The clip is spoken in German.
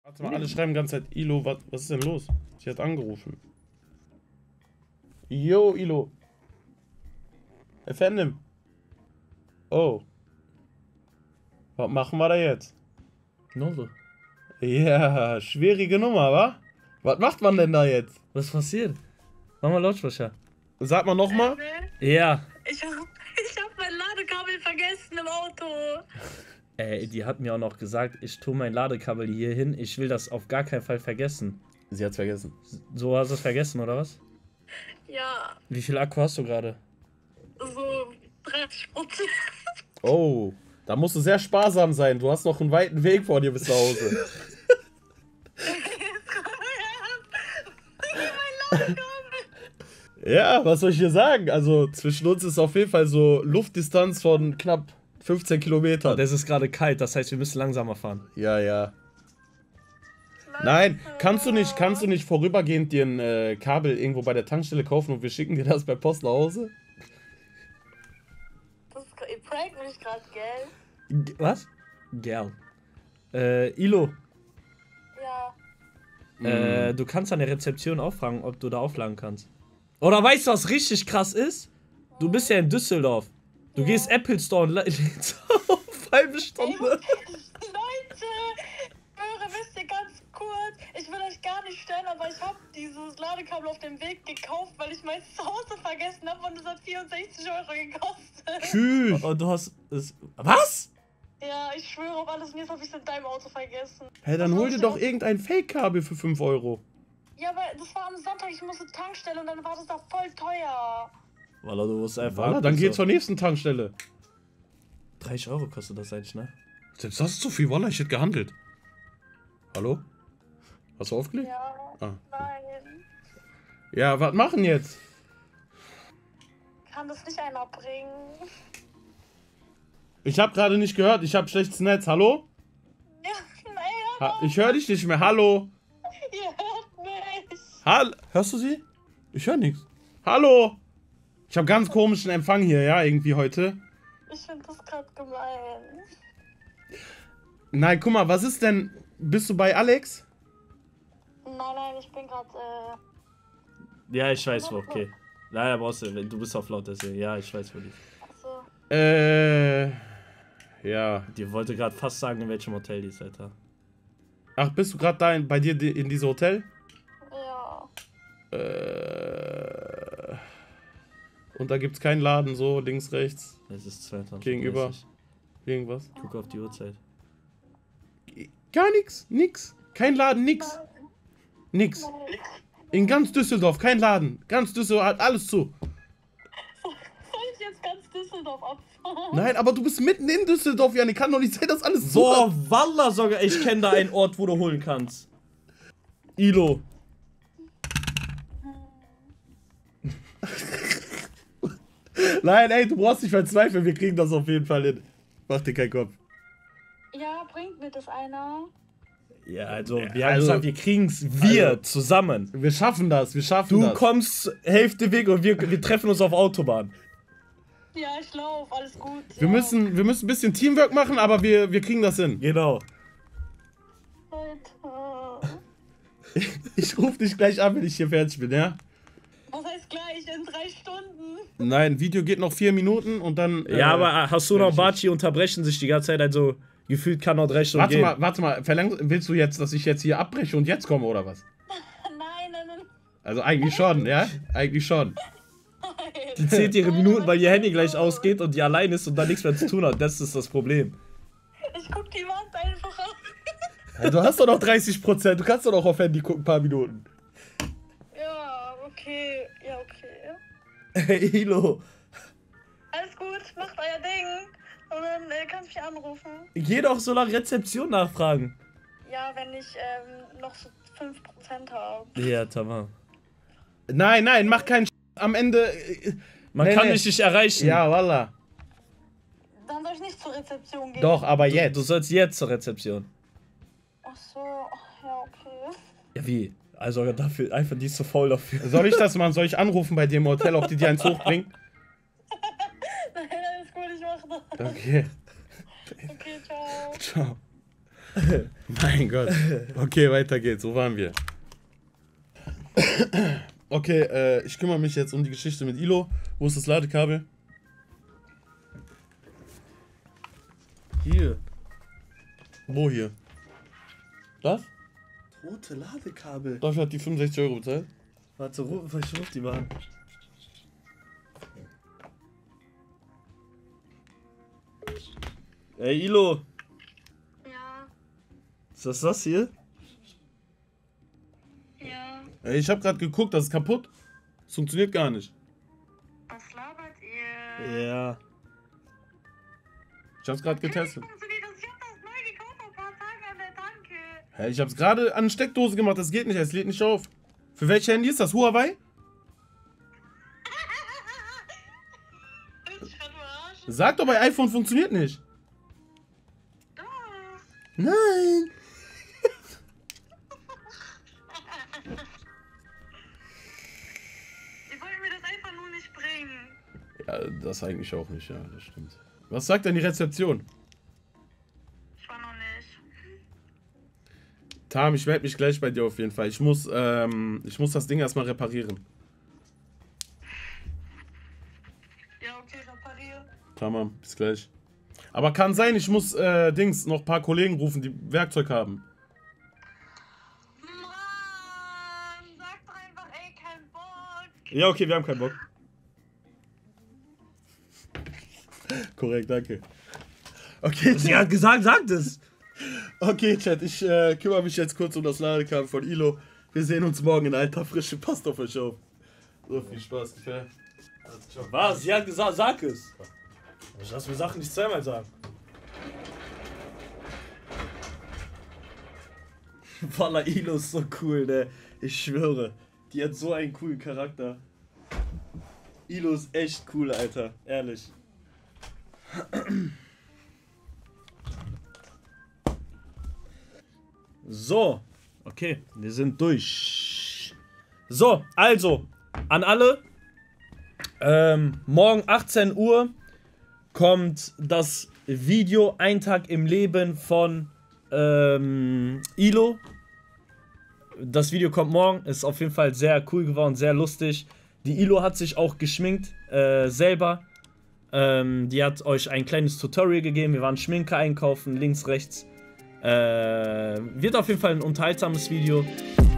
Warte mal, alle schreiben die ganze Zeit, Ilo, was ist denn los? Sie hat angerufen. Yo, Ilo. Efendim. Oh. Was machen wir da jetzt? Nolo. Ja, schwierige Nummer, wa? Was macht man denn da jetzt? Was ist passiert? Mach mal Lautsprecher. Sag mal nochmal. Ja. Ich hab mein Ladekabel vergessen im Auto. Die hat mir auch noch gesagt, ich tue mein Ladekabel hier hin. Ich will das auf gar keinen Fall vergessen. Sie hat's vergessen. So hast du es vergessen, oder was? Ja, Wie viel Akku hast du gerade? so 30%. Oh, da musst du sehr sparsam sein. Du hast noch einen weiten Weg vor dir bis nach Hause. Ja, was soll ich hier sagen? Also zwischen uns ist auf jeden Fall so Luftdistanz von knapp 15 Kilometern. Das ist gerade kalt, das heißt, wir müssen langsamer fahren. Ja, ja. Nein, kannst du nicht vorübergehend dir ein Kabel irgendwo bei der Tankstelle kaufen und wir schicken dir das per Post nach Hause? Ihr prankt mich gerade, gell? Was? Gell. Ilo, Ja. du kannst an der Rezeption auch fragen, ob du da aufladen kannst. Oder weißt du, was richtig krass ist? Du bist ja in Düsseldorf. Du gehst Apple Store und lädst auf halbe Stunde. Leute, wisst ihr ganz kurz, ich will euch gar nicht stellen, aber ich habe dieses Ladekabel auf dem Weg gekauft, weil ich meins zu Hause vergessen habe und es hat 64 € gekostet. Tschüss. Und du hast es. Was? Ja, ich schwöre auf alles, mir habe ich es in deinem Auto vergessen. Hey, dann hol dir doch irgendein Fake-Kabel für 5 Euro. Ja, aber das war am Sonntag, ich musste Tankstelle und dann war das da voll teuer. Wallah, du musst einfach. Voilà, dann geh zur nächsten Tankstelle. 30 € kostet das eigentlich, ne? Selbst das ist zu viel, Wallah, ich hätte gehandelt. Hallo? Hast du aufgelegt? Ja, Ah. nein. Ja, was machen jetzt? Kann das nicht einer bringen? Ich habe gerade nicht gehört, ich habe schlechtes Netz. Hallo? Ja, nein, Ich höre dich nicht mehr. Hallo? ihr hört mich. Hörst du sie? Ich höre nichts. Hallo? Ich habe ganz komischen Empfang hier, ja, irgendwie heute. Ich finde das gerade gemein. Nein, guck mal, was ist denn... Bist du bei Alex? Nein, ich bin gerade, Ja, ich weiß wo, okay. Leider brauchst du bist auf laut, deswegen. Ja, ich weiß wo die. achso. Ja. Die wollte gerade fast sagen, in welchem Hotel die ist, Alter. Ach, bist du gerade da bei dir in diesem Hotel? Ja. Und da gibt's keinen Laden, so links, rechts, Es ist 22. gegenüber, irgendwas. Guck auf die Uhrzeit. Gar nix. Kein Laden, nix. In ganz Düsseldorf, kein Laden. Ganz Düsseldorf hat alles zu. Soll ich jetzt ganz Düsseldorf abfahren? Nein, aber du bist mitten in Düsseldorf, Janik. Kann doch nicht sein, dass alles zu Boah, hat. Wallah sogar, ich kenne da einen Ort, wo du holen kannst. Ilo. Nein, ey, du brauchst nicht verzweifeln. Wir kriegen das auf jeden Fall hin. Mach dir keinen Kopf. Ja, bringt mir das einer? Ja, also, wir haben also- gesagt, wir kriegen's zusammen. Wir schaffen das, Du kommst Hälfte Weg und wir treffen uns auf Autobahn. Ja, ich lauf, alles gut. Wir müssen ein bisschen Teamwork machen, aber wir kriegen das hin. Genau. Alter. Ich rufe dich gleich an, wenn ich hier fertig bin, ja? Was heißt gleich? In 3 Stunden? Nein, Video geht noch 4 Minuten und dann... Ja, aber Hasuna und Baci unterbrechen sich die ganze Zeit, also gefühlt kann noch 3 Stunden gehen. Warte mal, willst du jetzt, dass ich jetzt hier abbreche und jetzt komme, oder was? Nein. Also eigentlich schon, ja? Eigentlich schon. Die zählt ihre Minuten, weil ihr Handy gleich ausgeht und die allein ist und dann nichts mehr zu tun hat. Das ist das Problem. Ich guck die Wand einfach an. Ja, du hast doch noch 30%, du kannst doch noch auf Handy gucken, ein paar Minuten. Ja, okay. Ja, okay. Hey, Ilo. Alles gut, macht euer Ding. Und dann kannst du mich anrufen. Geh doch so nach Rezeption nachfragen. Ja, wenn ich noch so 5% habe. Ja, tamam. Nein, mach keinen am Ende... Man kann mich nicht erreichen. Ja, wallah. Dann soll ich nicht zur Rezeption gehen. Doch, aber jetzt. Du sollst jetzt zur Rezeption. Ach so, ja, okay. Ja, wie? Also dafür, einfach die ist so faul dafür. Soll ich das machen? Soll ich anrufen bei dir im Hotel, ob die dir eins hochbringen? Nein, alles gut, ich mach das. Okay. Okay, ciao. Ciao. Mein Gott. Okay, weiter geht's. Wo waren wir? Okay, ich kümmere mich jetzt um die Geschichte mit Ilo. Wo ist das Ladekabel? Hier. Wo hier? Das? Rote Ladekabel. Dafür hat die 65 Euro bezahlt. Warte, ich ruf die mal an. Ey, Ilo. Ja, Ist das hier? ja. Ey, ich hab grad geguckt, das ist kaputt. Das funktioniert gar nicht. Was labert ihr? Ja. Ich hab's gerade getestet. Funktioniert das? Ich hab das neu gekauft vor ein paar Tagen an der Tanke. Hä, ich hab's gerade an Steckdose gemacht, das geht nicht, es lädt nicht auf. Für welche Handy ist das? Huawei? Willst du mich gerade verarschen? Sag doch, bei iPhone funktioniert nicht. Doch. Nein. Ihr wollt mir das einfach nur nicht bringen. Ja, das eigentlich auch nicht, ja, das stimmt. Was sagt denn die Rezeption? Ich war noch nicht. Tam, ich melde mich gleich bei dir auf jeden Fall. Ich muss das Ding erstmal reparieren. Ja, okay, reparier. Tamam, bis gleich. Aber kann sein, ich muss noch ein paar Kollegen rufen, die Werkzeug haben. Mann, sag doch einfach, ey, kein Bock. Ja, okay, wir haben keinen Bock. Korrekt, danke. Okay, Sie hat gesagt, sagt es. okay, Chat, ich kümmere mich jetzt kurz um das Ladekabel von Ilo. Wir sehen uns morgen in alter Frische. Passt auf euch auf. So, viel Spaß. Okay. Also, ciao. Was? Sie hat gesagt, sag es. Ich lass mir Sachen nicht zweimal sagen. Wallah, Ilo ist so cool, ne? Ich schwöre. Die hat so einen coolen Charakter. Ilo ist echt cool, Alter. Ehrlich. So. Okay, wir sind durch. So, also, an alle. Morgen 18 Uhr kommt das Video Ein Tag im Leben von Ilo. Das Video kommt morgen, ist auf jeden Fall sehr cool geworden, sehr lustig. Die Ilo hat sich auch geschminkt, selber. Die hat euch ein kleines Tutorial gegeben, wir waren Schminke einkaufen, links, rechts. Wird auf jeden Fall ein unterhaltsames Video.